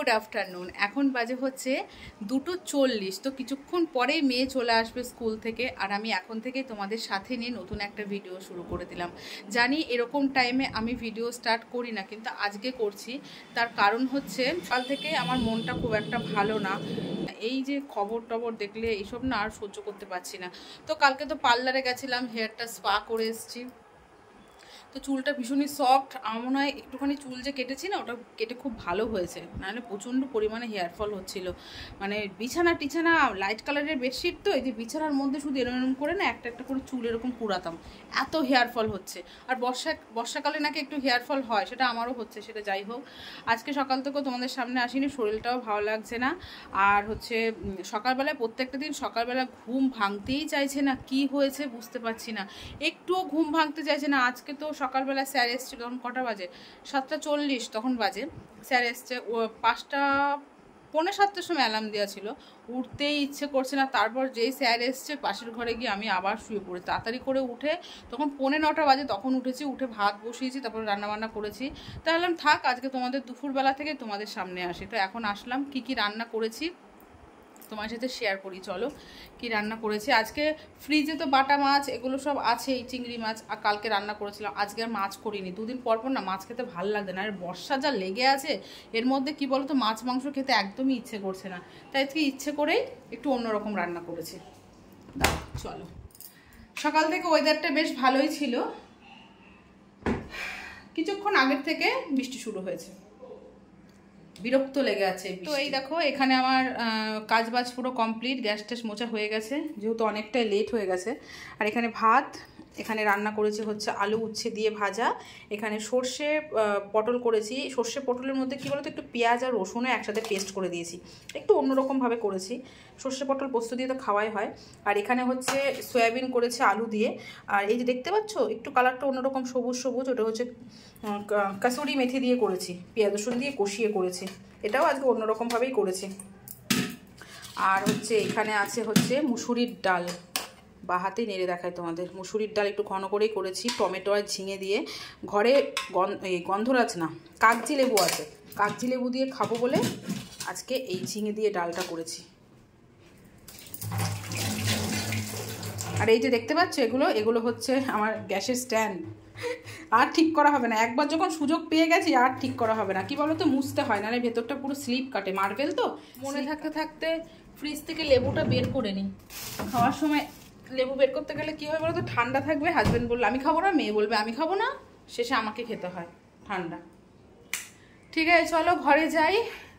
Good afternoon. এখন বাজে হচ্ছে 2:40। তো কিছুক্ষণ পরেই মেয়ে চলে আসবে স্কুল থেকে, আর আমি এখন থেকেই তোমাদের সাথে নিয়ে নতুন একটা ভিডিও শুরু করে দিলাম। জানি এরকম টাইমে আমি ভিডিও স্টার্ট করি না, কিন্তু আজকে করছি। তার কারণ হচ্ছে কাল থেকে আমার মনটা খুব একটা ভালো না। এই যে খবর টবর দেখলে এইসব না আর সহ্য করতে পারছি না। তো কালকে তো পার্লারে গেছিলাম, হেয়ারটা স্পা করে এসেছি। তো চুলটা ভীষণই সফট। আমার মনে হয় একটুখানি চুল যে কেটেছি না, ওটা কেটে খুব ভালো হয়েছে, নাহলে প্রচণ্ড পরিমাণে হেয়ার ফল হচ্ছিল। মানে বিছানা টিছানা লাইট কালারের বেডশিট, তো এই যে বিছানার মধ্যে শুধু এরকম করে না একটা একটা করে চুল এরকম কুড়াতাম, এত হেয়ার ফল হচ্ছে। আর বর্ষাকালে নাকি একটু হেয়ার ফল হয়, সেটা আমারও হচ্ছে। সেটা যাই হোক, আজকে সকাল থেকেও তোমাদের সামনে আসিনি, শরীরটাও ভালো লাগছে না। আর হচ্ছে সকালবেলায় প্রত্যেকটা দিন সকালবেলা ঘুম ভাঙতেই চাইছে না, কি হয়েছে বুঝতে পারছি না, একটুও ঘুম ভাঙতে চাইছে না। আজকে তো সকালবেলা স্যার এসছে, তখন কটা বাজে, 7:40 তখন বাজে। স্যার এসছে 5:45 সময় অ্যালার্ম দেওয়া ছিল, উঠতেই ইচ্ছে করছে না। তারপর যেই স্যার এসছে পাশের ঘরে গিয়ে আমি আবার শুয়ে পড়ি। তাড়াতাড়ি করে উঠে তখন 9:45 বাজে, তখন উঠেছি, উঠে ভাত বসিয়েছি, তারপর রান্নাবান্না করেছি। তাহলে থাক আজকে তোমাদের দুপুরবেলা থেকে তোমাদের সামনে আসি। তো এখন আসলাম, কি কি রান্না করেছি তোমার সাথে শেয়ার করি। চলো কি রান্না করেছি। আজকে ফ্রিজে তো বাটা মাছ এগুলো সব আছে, এই চিংড়ি মাছ, আর কালকে রান্না করেছিলাম। আজকে আর মাছ করিনি, দুদিন পর পর না মাছ খেতে ভালো লাগছে না। আর বর্ষা যা লেগে আছে এর মধ্যে, কি বলতো, মাছ মাংস খেতে একদমই ইচ্ছে করছে না। তাই আজকে ইচ্ছে করেই একটু অন্যরকম রান্না করেছি। চলো, সকাল থেকে ওয়েদারটা বেশ ভালোই ছিল, কিছুক্ষণ আগের থেকে বৃষ্টি শুরু হয়েছে, বিরক্ত লেগে আছে। তো এই দেখো, এখানে আমার কাজবাজ পুরো কমপ্লিট, গ্যাস ট্যাস মোছা হয়ে গেছে, যেহেতু অনেকটাই লেট হয়ে গেছে। আর এখানে ভাত, এখানে রান্না করেছি হচ্ছে আলু উচ্ছে দিয়ে ভাজা, এখানে সর্ষে পটল করেছি। সর্ষে পটলের মধ্যে কী বলতো, একটু পেঁয়াজ আর রসুনও একসাথে পেস্ট করে দিয়েছি, একটু অন্যরকমভাবে করেছি। সর্ষে পটল পোস্ত দিয়ে তো খাওয়াই হয়। আর এখানে হচ্ছে সয়াবিন করেছে আলু দিয়ে। আর এই যে দেখতে পাচ্ছ একটু কালারটা অন্যরকম সবুজ সবুজ, ওটা হচ্ছে কাসুরি মেথি দিয়ে করেছি, পেঁয়াজ রসুন দিয়ে কষিয়ে করেছি। এটাও আজকে অন্যরকমভাবেই করেছি। আর হচ্ছে এখানে আছে হচ্ছে মুসুরির ডাল, বা হাতেই নেড়ে দেখায় তোমাদের। মুসুরির ডাল একটু ঘন করেই করেছি, টমেটো আর ঝিঙে দিয়ে। ঘরে গন্ধরাজ না, কাগজি লেবু আছে, কাগজি লেবু দিয়ে খাবো বলে আজকে এই ঝিঙে দিয়ে ডালটা করেছি। আর এই যে দেখতে পাচ্ছ এগুলো হচ্ছে আমার গ্যাসের স্ট্যান্ড। আর ঠিক করা হবে না, একবার যখন সুযোগ পেয়ে গেছি আর ঠিক করা হবে না। কি বলো তো, মুছতে হয়, নাহলে ভেতরটা পুরো স্লিপ কাটে, মার্বেল তো। মনে থাকতে থাকতে ফ্রিজ থেকে লেবুটা বের করে নিই। খাওয়ার সময় লেবু বের করতে গেলে কি হয় বলো তো, ঠান্ডা থাকবে, হাজবেন্ড বললে আমি খাবো না, মেয়ে বলবে আমি খাবো না, শেষে আমাকে খেতে হয় ঠান্ডা। ঠিক আছে চলো ঘরে যাই।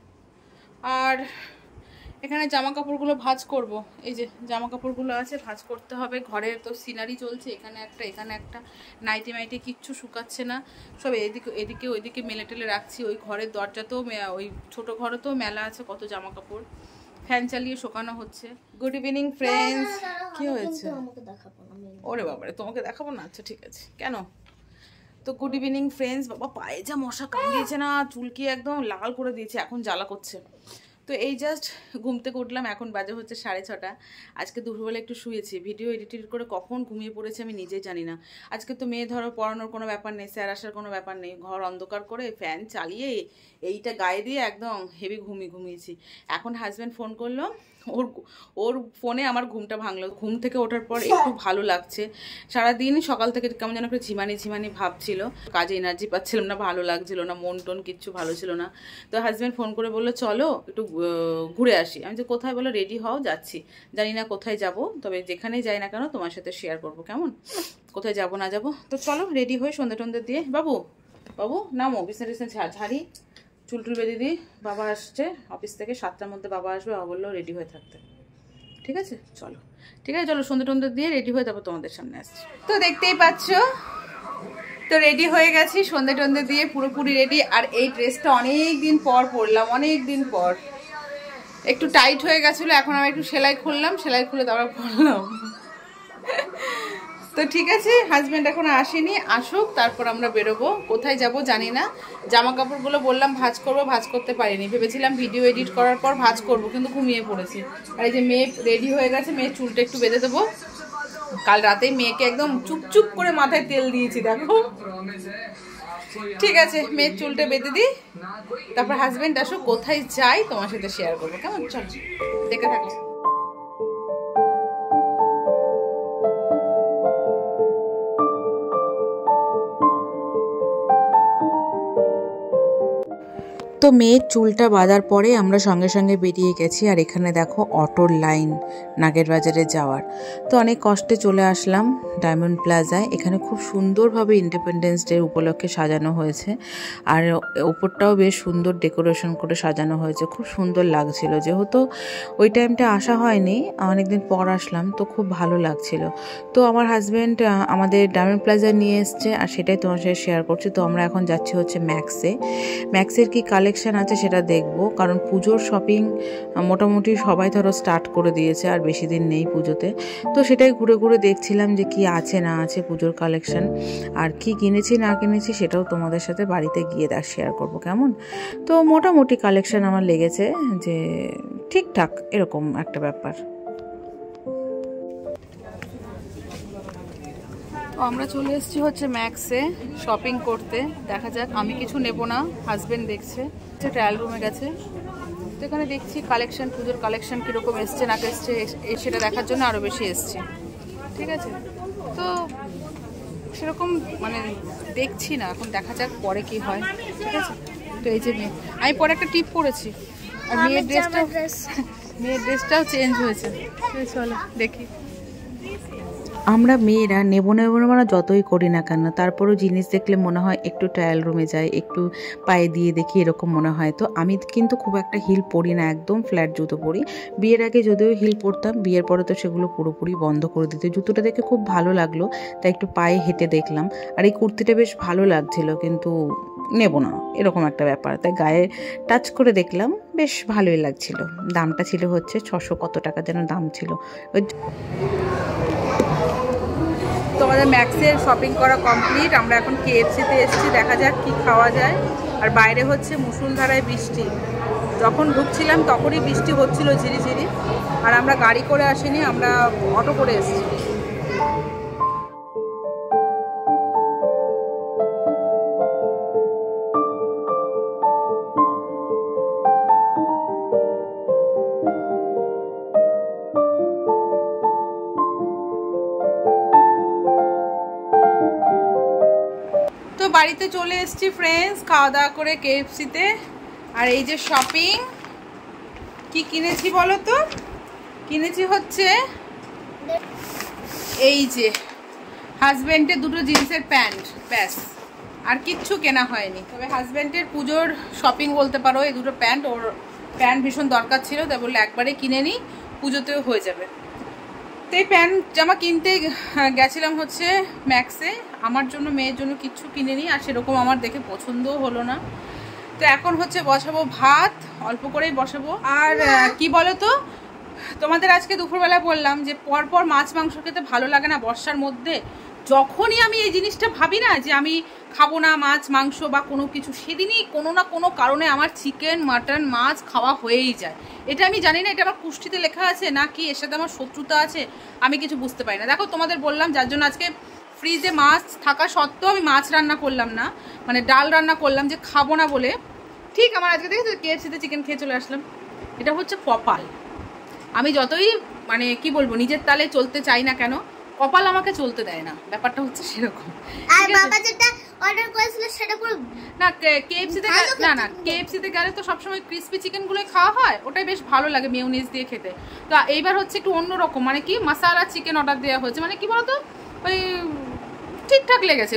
আর এখানে জামা কাপড়গুলো ভাঁজ করব, এই যে জামা কাপড়গুলো আছে, ভাঁজ করতে হবে। ঘরের তো সিনারি চলছে, এখানে একটা নাইটি মাইটি কিচ্ছু শুকাচ্ছে না, সব এদিকে ওইদিকে মেলে টেলে রাখছি। ওই ঘরের দরজাতেও, ওই ছোটো ঘরেতেও মেলা আছে কত জামা কাপড়, ফ্যান চালিয়ে শোকানো হচ্ছে। Good evening friends. কি হয়েছে? ওরে বাবারে, তোমাকে দেখাবো না? আচ্ছা ঠিক আছে। কেন? তো গুড ইভিনিং ফ্রেন্ডস। বাবা পায়ে যা মশা কামড়িয়েছে না, চুলকি একদম লাল করে দিয়েছে, এখন জ্বালা করছে। তো এই জাস্ট ঘুম থেকে উঠলাম, এখন বাজে হচ্ছে 6:30। আজকে দুপুরবেলা একটু শুয়েছি, ভিডিও এডিট করে কখন ঘুমিয়ে পড়েছে আমি নিজেই জানি না। আজকে তো মেয়ে ধরো পড়ানোর কোনো ব্যাপার নেই, স্যার আসার কোনো ব্যাপার নেই, ঘর অন্ধকার করে ফ্যান চালিয়ে এইটা গায়ে দিয়ে একদম হেভি ঘুমিয়েছি। এখন হাজব্যান্ড ফোন করলো, ওর ফোনে আমার ঘুমটা ভাঙলো। ঘুম থেকে ওঠার পর একটু ভালো লাগছে। সারাদিন সকাল থেকে কেমন যেন একটা ঝিমানি ভাব ছিল, কাজে এনার্জি পাচ্ছিলাম না, ভালো লাগছিল না, মন টন কিচ্ছু ভালো ছিল না। তো হাজব্যান্ড ফোন করে বললো চলো একটু ঘুরে আসি। আমি যে কোথায়? বলো রেডি হও, যাচ্ছি। জানি না কোথায় যাব, তবে যেখানেই যাই না কেন তোমার সাথে শেয়ার করবো, কেমন? কোথায় যাব না যাব। তো চলো রেডি হয়ে সন্ধ্যে টন্ধে দিয়ে, বাবু নামো, বিছনা ঝাড়ি, চুল বেঁধে দিই। বাবা আসছে অফিস থেকে, 7টার মধ্যে বাবা আসবে। বাবা বললো রেডি হয়ে থাকতে। ঠিক আছে চলো, ঠিক আছে চলো, সন্ধ্যে টন্ধে দিয়ে রেডি হয়ে তারপর তোমাদের সামনে আসছি। তো দেখতেই পাচ্ছ, তো রেডি হয়ে গেছি, সন্ধ্যে টন্ধে দিয়ে পুরোপুরি রেডি। আর এই ড্রেসটা অনেক দিন পর পরলাম, অনেক দিন পর। একটু টাইট হয়ে গেছিলো, এখন আমি একটু সেলাই খুললাম, সেলাই খুলে তারপর পরলাম। তো ঠিক আছে, হাজব্যান্ড এখন আসেনি, আসুক তারপর আমরা বেরোবো। কোথায় যাব জানি না। জামা কাপড়গুলো বললাম ভাঁজ করবো, ভাঁজ করতে পারিনি। ভেবেছিলাম ভিডিও এডিট করার পর ভাঁজ করবো, কিন্তু ঘুমিয়ে পড়েছি। আর এই যে মেয়ে রেডি হয়ে গেছে, মেয়ের চুলটা একটু বেঁধে দেবো। কাল রাতে মেয়েকে একদম চুপচুপ করে মাথায় তেল দিয়েছি, দেখো ঠিক আছে, মেয়ের চুলটা বেঁধে দিই, তারপর হাজবেন্ড আসো, কোথায় যাই তোমার সাথে শেয়ার করবো, কেমন? চল দেখে থাকো। তো মেয়ের চুলটা বাঁধার পরে আমরা সঙ্গে সঙ্গে বেরিয়ে গেছি। আর এখানে দেখো অটোর লাইন নাগের বাজারে যাওয়ার। তো অনেক কষ্টে চলে আসলাম ডায়মন্ড প্লাজায়। এখানে খুব সুন্দরভাবে ইন্ডিপেন্ডেন্স ডে উপলক্ষে সাজানো হয়েছে, আর ওপরটাও বেশ সুন্দর ডেকোরেশন করে সাজানো হয়েছে, খুব সুন্দর লাগছিল। যেহেতু ওই টাইমটা আসা হয়নি, অনেকদিন পর আসলাম, তো খুব ভালো লাগছিল। তো আমার হাজব্যান্ড আমাদের ডায়মন্ড প্লাজায় নিয়ে এসছে, আর সেটাই তোমার সাথে শেয়ার করছি। তো আমরা এখন যাচ্ছি হচ্ছে ম্যাক্সের কি কালেকশন আছে সেটা দেখবো, কারণ পুজোর শপিং মোটামুটি সবাই ধরো স্টার্ট করে দিয়েছে, আর বেশি দিন নেই পুজোতে। তো সেটাই ঘুরে ঘুরে দেখছিলাম যে কি আছে না আছে পুজোর কালেকশন, আর কি কিনেছি না কিনেছি সেটাও তোমাদের সাথে বাড়িতে গিয়ে শেয়ার করবো, কেমন? তো মোটামুটি কালেকশন আমার লেগেছে যে ঠিকঠাক এরকম একটা ব্যাপার। আমরা চলে এসেছি হচ্ছে ম্যাক্সে শপিং করতে। দেখা যাক, আমি কিছু নেব না, হাজবেন্ড দেখছে, ট্রায়াল রুমে গেছে। তো এখানে দেখছি কালেকশন, পুজোর কালেকশন কীরকম এসছে না এসছে সেটা দেখার জন্য আরও বেশি এসছে। ঠিক আছে, তো সেরকম মানে দেখছি না, এখন দেখা যাক পরে কি হয়। ঠিক আছে, তো এই যে আমি পরে একটা টিপ পরেছি, আর মেয়ের ড্রেসটাও চেঞ্জ হয়েছে। চলো দেখি। আমরা মেয়েরা নেব না যতই করি না কেন, তারপরও জিনিস দেখলে মনে হয় একটু ট্রায়াল রুমে যাই, একটু পায়ে দিয়ে দেখি, এরকম মনে হয়। তো আমি কিন্তু খুব একটা হিল পরি না, একদম ফ্ল্যাট জুতো পরি। বিয়ের আগে যদিও হিল পরতাম, বিয়ের পরে তো সেগুলো পুরোপুরি বন্ধ করে দিতে। জুতোটা দেখে খুব ভালো লাগলো, তাই একটু পায়ে হেঁটে দেখলাম। আর এই কুর্তিটা বেশ ভালো লাগছিল, কিন্তু নেব না এরকম একটা ব্যাপার, তাই গায়ে টাচ করে দেখলাম, বেশ ভালোই লাগছিল। দামটা ছিল হচ্ছে 600 কত টাকা যেন দাম ছিল। তোমাদের ম্যাক্সের শপিং করা কমপ্লিট। আমরা এখন KFC-তে এসেছি, দেখা যাক কি খাওয়া যায়। আর বাইরে হচ্ছে মুষলধারায় বৃষ্টি, যখন ঢুকছিলাম তখনই বৃষ্টি হচ্ছিল ঝিরিঝিরি। আর আমরা গাড়ি করে আসিনি, আমরা অটো করে এসেছি। বাড়িতে চলে এসেছি ফ্রেন্ডস, খাওয়া দাওয়া করে KFC-তে। আর এই যে শপিং কি কিনেছি বলো তো? কিনেছি হচ্ছে এই যে হাজব্যান্ডের দুটো জিন্সের প্যান্ট, ব্যাস, আর কিচ্ছু কেনা হয়নি। তবে হাজব্যান্ডের পুজোর শপিং বলতে পারো, এই দুটো প্যান্ট, ওর প্যান্ট ভীষণ দরকার ছিল, তাই বললে একবারে কিনে নিই, পুজোতেও হয়ে যাবে। তো এই প্যান্ট জামা কিনতে গেছিলাম হচ্ছে ম্যাক্সে, আমার জন্য মেয়ের জন্য কিচ্ছু কিনে নিই, আর সেরকম আমার দেখে পছন্দও হলো না। তো এখন হচ্ছে বসাবো ভাত, অল্প করেই বসাবো। আর কি বলো তো, তোমাদের আজকে দুপুরবেলা বললাম যে পরপর মাছ মাংস খেতে ভালো লাগে না বর্ষার মধ্যে। যখনই আমি এই জিনিসটা ভাবি না যে আমি খাবো না মাছ মাংস বা কোনো কিছু, সেদিনই কোনো না কোনো কারণে আমার চিকেন মাটন মাছ খাওয়া হয়েই যায়। এটা আমি জানি না এটা আমার কুষ্ঠিতে লেখা আছে না কি এর সাথে আমার শত্রুতা আছে, আমি কিছু বুঝতে পারি না। দেখো তোমাদের বললাম, যার জন্য আজকে ফ্রিজে মাছ থাকা সত্ত্বেও আমি মাছ রান্না করলাম না, মানে ডাল রান্না করলাম, যে খাবো না বলে। ঠিক আমার আজকে দেখেছো KFC-তে চিকেন খেয়ে চলে আসলাম। এটা হচ্ছে কপাল। আমি যতই মানে কি বলবো নিজের তালে চলতে চাই না কেন, কপাল আমাকে চলতে দেয় না, ব্যাপারটা হচ্ছে সেরকম। আর বাবা যেটা অর্ডার করেছিল সেটা পুরো না, KFC-তে গেলে তো সবসময় ক্রিসপি চিকেনগুলোই খাওয়া হয়, ওটাই বেশ ভালো লাগে মেয়োনিজ দিয়ে খেতে। তো এইবার হচ্ছে একটু অন্যরকম, মানে কি মশলা চিকেন অর্ডার দেওয়া হয়েছে, মানে কি বলতো ওই ঠিকঠাক লেগেছে,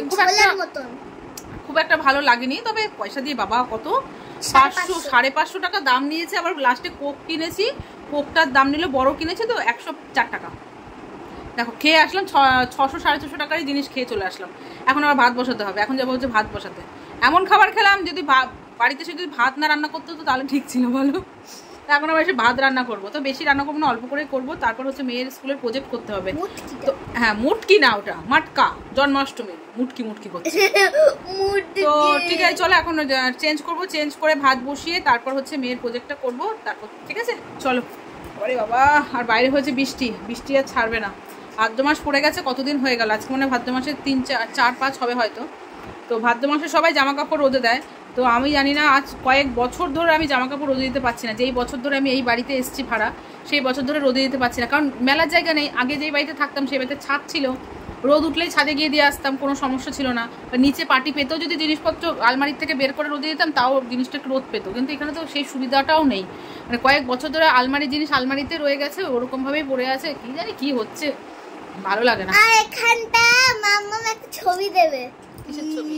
খুব একটা ভালো লাগেনি। তবে পয়সা দিয়ে বাবা কত 500-550 টাকা দাম নিয়েছে। আবার লাস্টে কোক কিনেছি, কোকটার দাম নিল, বড় কিনেছি তো 104 টাকা। দেখো খেয়ে আসলাম, 600-650 টাকারই জিনিস খেয়ে চলে আসলাম। এখন আবার ভাত বসাতে হবে, এখন যাবো হচ্ছে ভাত বসাতে। এমন খাবার খেলাম, যদি বাড়িতে এসে যদি ভাত না রান্না করতে হতো তাহলে ঠিক ছিল বলো। এখন আবার এসে ভাত রান্না করবো, তো বেশি রান্না করবো না, অল্প করে করবো। তারপর হচ্ছে মেয়ের স্কুলের প্রজেক্ট করতে হবে। তো হ্যাঁ, মুটকি না, ওটা মাটকা, জন্মাষ্টমী মুটকি করছে। তো ঠিক আছে চলো, এখন চেঞ্জ করবো, চেঞ্জ করে ভাত বসিয়ে তারপর হচ্ছে মেয়ের প্রজেক্টটা করবো, তারপর ঠিক আছে চলো। আরে বাবা, আর বাইরে হয়েছে বৃষ্টি আর ছাড়বে না। ভাদ্র মাস পড়ে গেছে, কতদিন হয়ে গেল, আজকে মনে হয় ভাদ্র মাসের 3-4-5 হবে হয়তো। তো ভাদ্র মাসে সবাই জামা কাপড় রোদে দেয়, তো আমি জানি না আজ কয়েক বছর ধরে আমি জামা কাপড় রোদে দিতে পারছি না। যেই বছর ধরে আমি এই বাড়িতে এসেছি ভাড়া, সেই বছর ধরে রোদে দিতে পারছি না, কারণ মেলার জায়গা নেই। আগে যেই বাড়িতে থাকতাম সেই বাড়িতে ছাদ ছিল, রোদ উঠলেই ছাদে গিয়ে দিয়ে আসতাম, কোনো সমস্যা ছিল না। নিচে পাটি পেতেও যদি জিনিসপত্র আলমারির থেকে বের করে রোদে দিতাম তাও জিনিসটা একটু রোদ পেতো, কিন্তু এখানে তো সেই সুবিধাটাও নেই। মানে কয়েক বছর ধরে আলমারির জিনিস আলমারিতে রয়ে গেছে, ওরকমভাবেই পড়ে আছে, কি জানি কি হচ্ছে, ভালো লাগে না। আর এখানটা মাম্মা একটা ছবি দেবে। কিসের ছবি?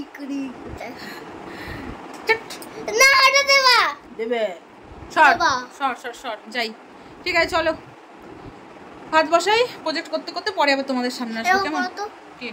না ওটা দেবা দেবে শর্ট যাই। ঠিক আছে চলো ভাত বসাই, প্রজেক্ট করতে করতে পরে আবার তোমাদের সামনে আসবো, কেমন? কি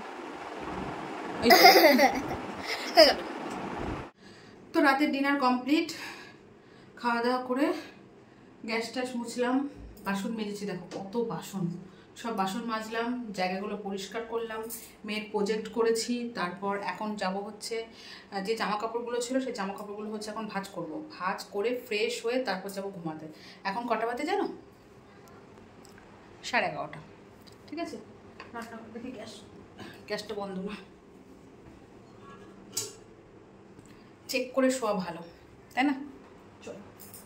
তো রাতের ডিনার কমপ্লিট, খাওয়া দাওয়া করে গ্যাস ট্যাস মুছলাম, বাসন মেজেছি, দেখো কত বাসন, সব বাসন মাজলাম, জায়গাগুলো পরিষ্কার করলাম, মেয়ের প্রজেক্ট করেছি। তারপর এখন যাব হচ্ছে যে জামা কাপড়গুলো ছিল সেই জামা কাপড়গুলো হচ্ছে এখন ভাঁজ করব, ভাঁজ করে ফ্রেশ হয়ে তারপর যাব ঘুমাতে। এখন কটা বাজে জানো? 11:30। ঠিক আছে, রান্না করে দেখি গ্যাসটা বন্ধ না, চেক করে শোয়া ভালো, তাই না? চলো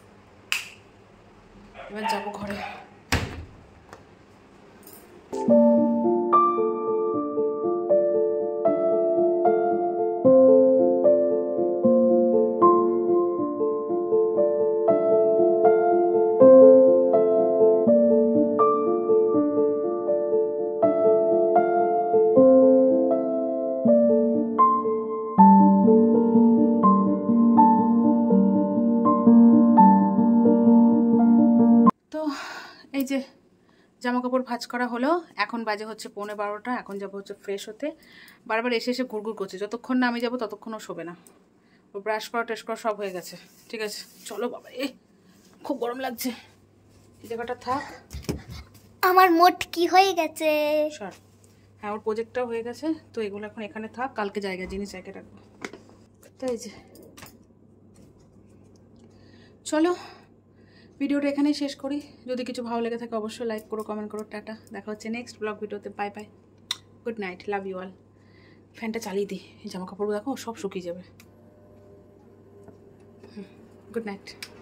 এবার যাবো ঘরে। তো এই যে জামা কাপড় ভাঁজ করা হলো, এখন বাজে হচ্ছে 11:15। এখন যাবো হচ্ছে ফ্রেশ হতে। বারবার এসে এসে ঘুরঘুর করছে, যতক্ষণ না আমি যাবো ততক্ষণও শোবে না। ও ব্রাশ করা টেস্ট করা সব হয়ে গেছে। ঠিক আছে চলো বাবা, খুব গরম লাগছে, এই জায়গাটা থাক। আমার মোট কি হয়ে গেছে? সর, হ্যাঁ ওর প্রজেক্টটাও হয়ে গেছে, তো এগুলো এখন এখানে থাক, কালকে জিনিস জায়গায় রাখবো। তাই যে চলো ভিডিওটা এখানেই শেষ করি। যদি কিছু ভালো লেগে থাকে অবশ্যই লাইক করো, কমেন্ট করো। টাটা, দেখা হচ্ছে নেক্সট ব্লগ ভিডিওতে। Bye bye, good night, love you all. ফ্যানটা চালিয়ে দিই, এই জামা কাপড় দেখো সব শুকিয়ে যাবে। Good night.